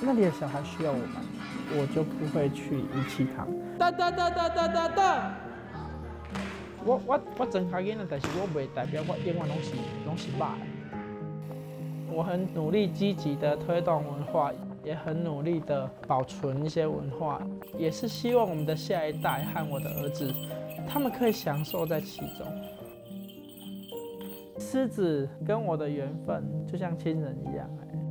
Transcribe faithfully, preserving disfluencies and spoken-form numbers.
那里的小孩需要我们，我就不会去遗弃他们。哒哒哒哒哒哒哒。我我我真开囡仔，但是我袂代表我永远拢是拢是歹。我很努力积极的推动文化，也很努力的保存一些文化，也是希望我们的下一代和我的儿子，他们可以享受在其中。狮子跟我的缘分就像亲人一样，哎。